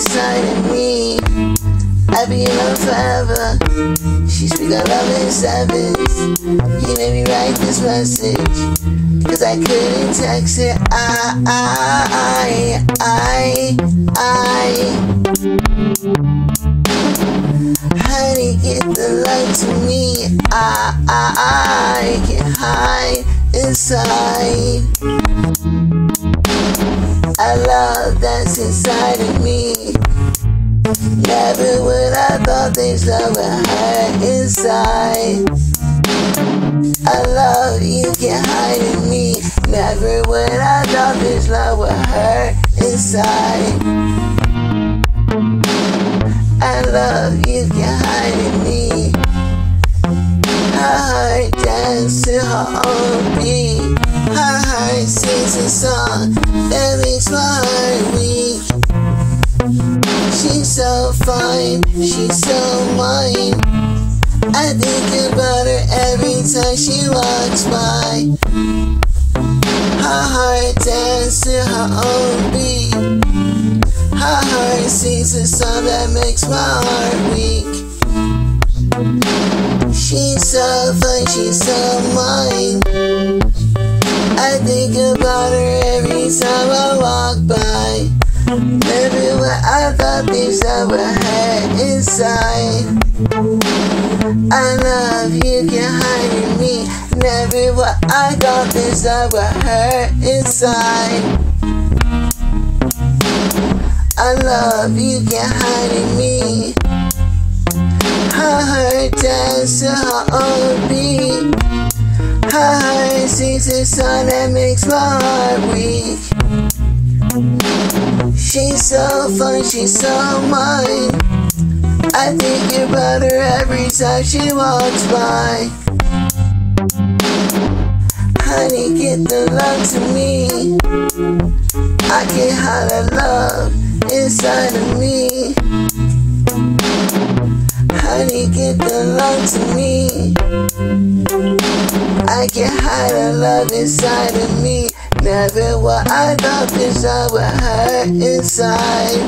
inside of me. I be alone forever. She speak of love in sevens. He made me write this message, cause I couldn't text it. Honey, get the light to me. I can hide inside. I love that's inside of me. Never would I thought this love would hurt inside. I love you can hide in me. Never would I thought this love would hurt inside. I love you can hide in me. Her heart dances to her own beat. Her heart sings a song that makes my heart weak. She's so fine, she's so mine. I think about her every time she walks by. Her heart dances to her own beat. Her heart sings a song that makes my heart weak. She's so fine, she's so mine. I think about her every time I walk by. Never what I thought this love would hurt inside. I love you can hide in me. Never what I thought this love would hurt inside. I love you can hide in me. Her heart dances to her own beat. Her heart sings a song that makes my heart weak. She's so fun, she's so mine. I think about her every time she walks by. Honey, get the love to me. I can hide the love inside of me. Honey, get the love to me. I can hide the love inside of me. Never what I thought this love would hurt inside.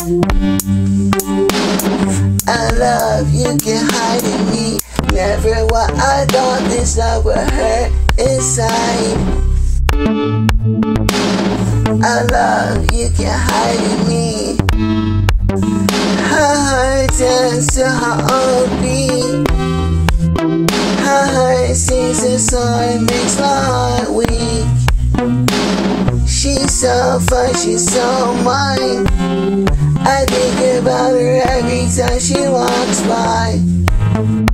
I love you can hide in me. Never what I thought this love would hurt inside. I love you can hide in me. Her heart dances to her own beat. Her heart sings a song that makes my heart weak. She's so fun, she's so mine. I think about her every time she walks by.